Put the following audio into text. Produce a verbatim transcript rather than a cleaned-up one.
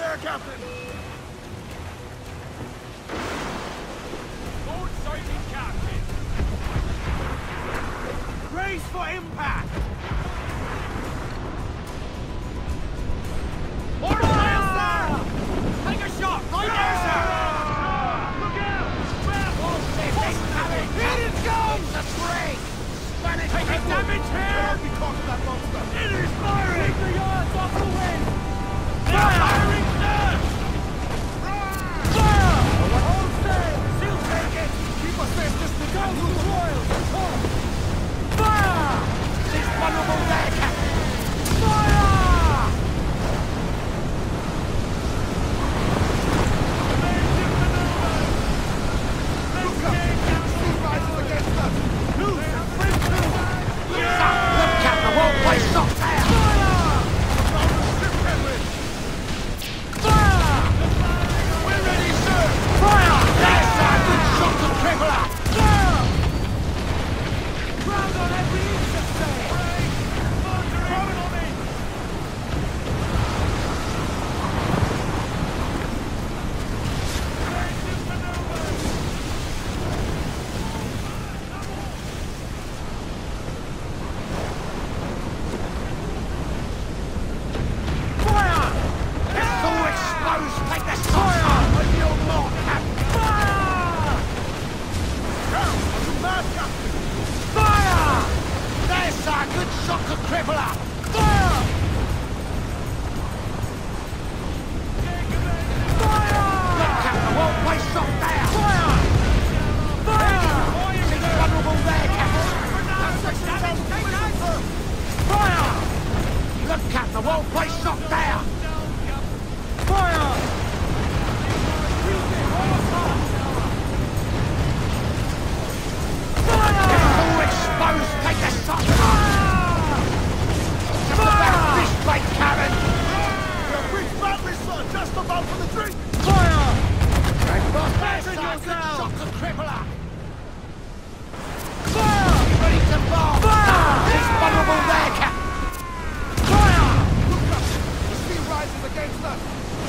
fire, Captain! Port sighted, Captain! Brace for impact! Order fire, sir! Take a shot! Right there, sir! Look out! Here it goes! It's a tree! Spanish taking damage here! Be caught in that monster! It is firing! Take the yards off the wind! They're firing, sir! Fire! Hold sail! Seal take it! Keep us safe distance! Go to the royals! Fire! This vulnerable there, Captain! Fire! Against us!